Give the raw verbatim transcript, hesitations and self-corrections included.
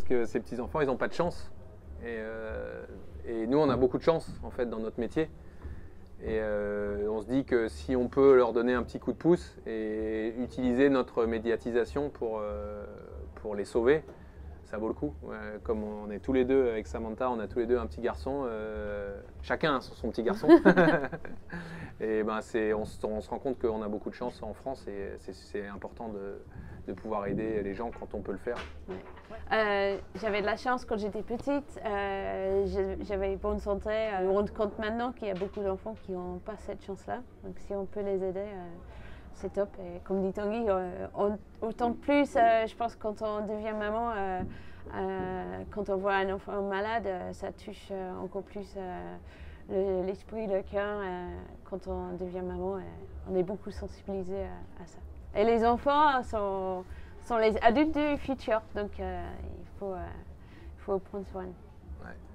parce que ces petits-enfants, ils n'ont pas de chance. Et, euh, et nous, on a beaucoup de chance, en fait, dans notre métier. Et euh, on se dit que si on peut leur donner un petit coup de pouce et utiliser notre médiatisation pour, euh, pour les sauver, ça vaut le coup. Ouais, comme on est tous les deux, avec Samantha, on a tous les deux un petit garçon, euh, chacun son petit garçon. Et ben c'est, on, se, on se rend compte qu'on a beaucoup de chance en France et c'est important de, de pouvoir aider les gens quand on peut le faire. Ouais. Euh, j'avais de la chance quand j'étais petite, euh, j'avais bonne santé. Je me rends compte maintenant qu'il y a beaucoup d'enfants qui n'ont pas cette chance-là. Donc si on peut les aider, euh, c'est top. Et comme dit Tanguy, euh, on, autant de plus, euh, je pense quand on devient maman, euh, euh, quand on voit un enfant malade, euh, ça touche euh, encore plus euh, l'esprit, le, le cœur. Euh, quand on devient maman, euh, on est beaucoup sensibilisé à, à ça. Et les enfants sont, sont les adultes du futur, donc euh, il faut, euh, il faut prendre soin. Ouais.